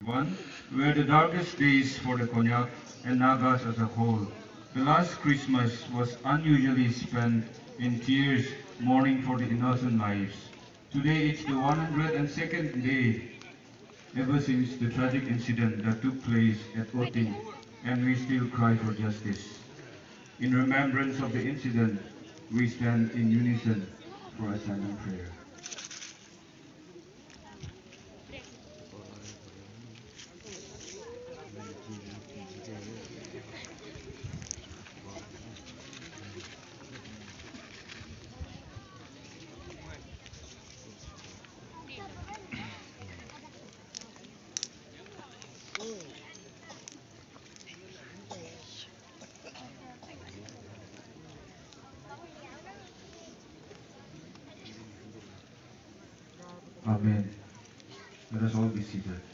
One were the darkest days for the Konyak and Nagas as a whole. The last Christmas was unusually spent in tears, mourning for the innocent lives. Today it's the 102nd day ever since the tragic incident that took place at Oting, and we still cry for justice. In remembrance of the incident, we stand in unison for a silent prayer. Amen. Let us all be seated.